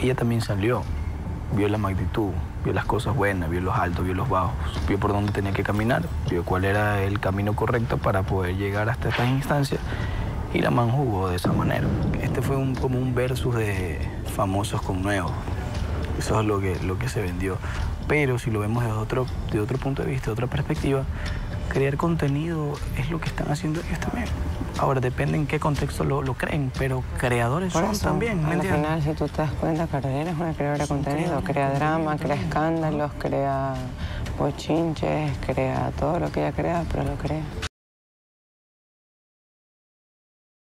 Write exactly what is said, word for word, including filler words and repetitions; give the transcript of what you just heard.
ella también salió, vio la magnitud, vio las cosas buenas, vio los altos, vio los bajos, vio por dónde tenía que caminar, vio cuál era el camino correcto para poder llegar hasta estas instancias y la manjugó de esa manera. Este fue un, como un versus de famosos con nuevos. Eso es lo que, lo que se vendió. Pero si lo vemos desde otro, de otro punto de vista, de otra perspectiva, crear contenido es lo que están haciendo ellos también. Ahora, depende en qué contexto lo, lo creen, pero creadores Por son eso, también. al final, si tú te das cuenta, Carolina es una creadora de contenido. Crea drama, crea escándalos, crea bochinches, crea todo lo que ella crea, pero lo crea.